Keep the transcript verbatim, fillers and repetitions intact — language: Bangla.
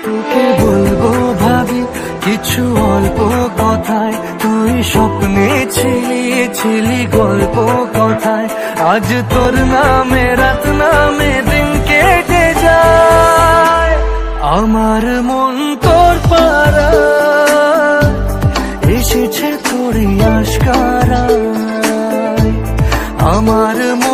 তোকে বলবো ভাবি কিছু অল্প কথায়, তুই স্বপ্নে ছিলি ছিলি গল্প কথায়। আজ তোর নামে রাত নামে দিন কেটে যায়, আমার মন তোর পারা এসেছে তোর আশকারায়। আমার মন